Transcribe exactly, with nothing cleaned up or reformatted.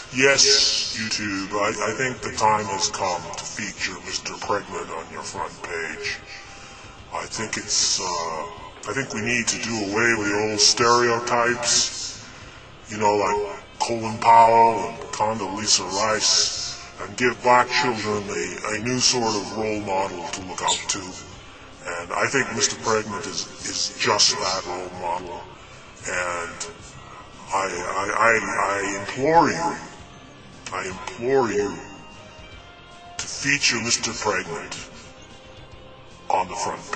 Yes, YouTube, I, I think the time has come to feature Mister Pregnant on your front page. I think it's, uh, I think we need to do away with the old stereotypes, you know, like Colin Powell and Condoleezza Rice, and give black children a, a new sort of role model to look up to. And I think Mister Pregnant is, is just that role model. And I, I, I, I implore you, I implore you to feature Mister Pregnant on the front page.